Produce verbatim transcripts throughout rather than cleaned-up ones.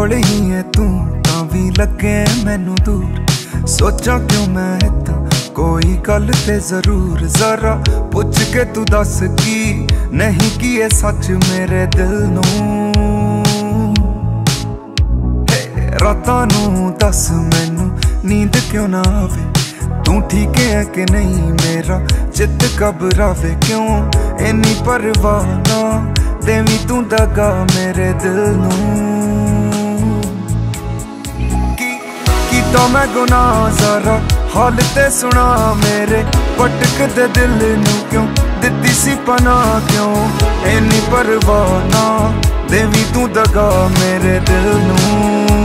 कोल ही है तू तां भी लगे मैनू दूर। सोचा क्यों मैं इदां कोई गल ते जरूर जरा पुछ के तू दस की नहीं की है सच मेरे दिल नूं। रातां नूं दस मैनू नींद क्यों ना आवे, तू ठीक है कि नहीं मेरा चित घबरावे क्यों इन्नी परवाह ना देवी तू दगा मेरे दिल नूं। की कीता मैं गुनाह जरा हाल ते सुना मेरे भटक दे दिल नूं क्यों दित्ती सी पनाह क्यों इन्नी परवाह ना देवी तू दगा मेरे दिल नूं।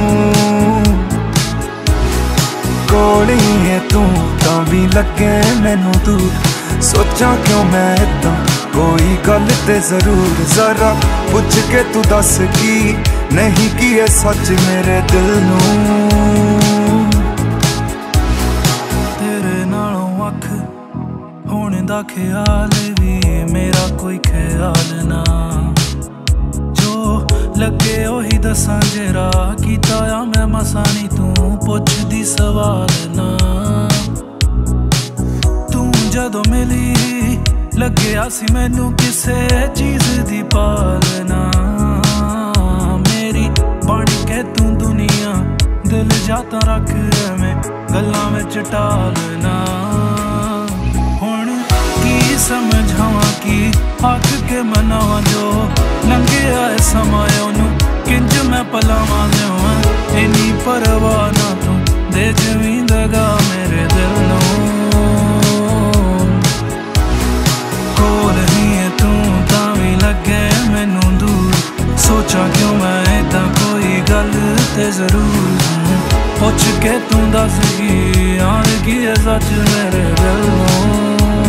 कोल ही है तू तां भी लगे मैनू दूर। सोचा क्यों मैं इदां कोई गल ते जरूर जरा पुछ के तू दस की नहीं की है सच मेरे दिल नूं। तेरे नालों अख होने दा ख्याल भी मेरा कोई ख्याल ना, जो लगे ओही दसां जेरा कीता आ मैं मसा नी तू पुछदी सवाल ना। तू जदों मिली लग्या सी मैनू किसे चीज दी पालना, मेरी बन के तू दुनिया दिल जाता रख मैं गल्लां विच टालना। हुण की समझावां की आख के मनावां जो लंघिया है समा ओनू किंज मैं पलावां देवां इन्नी परवाह ना तू दे जवीं दगा मेरे दिल नूं। कोल ही है तू तां भी लगे मैनू दूर। सोचा क्यों मैं इदां कोई गल ते जरूर पुछ के तू दस की आन की है सच मेरे दिल नूं।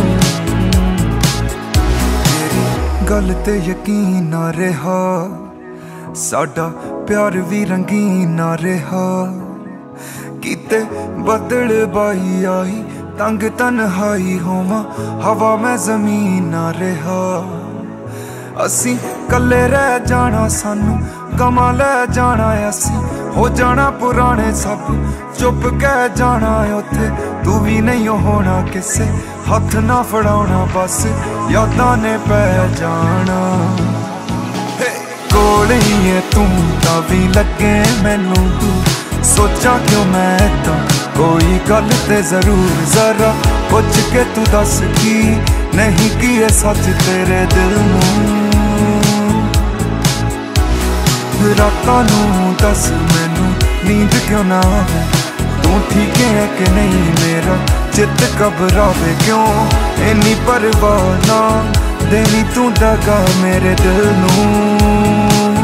गल ते यकीन ना रहा साडा प्यार भी रंगीन ना रहा, किते बदल बाई आई तंग तन्हाई होवा हवा में जमीन ना रहा। असी कल्ले रह जाना सानू गमा लै जाना असी हो जाना पुराने सब चुप कह जाना उत्थे तू भी नहीं होना किसे हथ ना फड़ाउना बस यादां ने पै जाना। कोल ही है तू तां भी लगे मैनू दूर। सोचा क्यों मैं इदां कोई गल ते जरूर जरा पुछ के तू दस की नहीं की है सच तेरे दिल नूं। रातां नूं दस मैनू नींद क्यों ना आवे, तू ठीक है कि नहीं मेरा चित घबरावे क्यों इन्नी परवाह ना देनी तू दगा मेरे दिल नूं।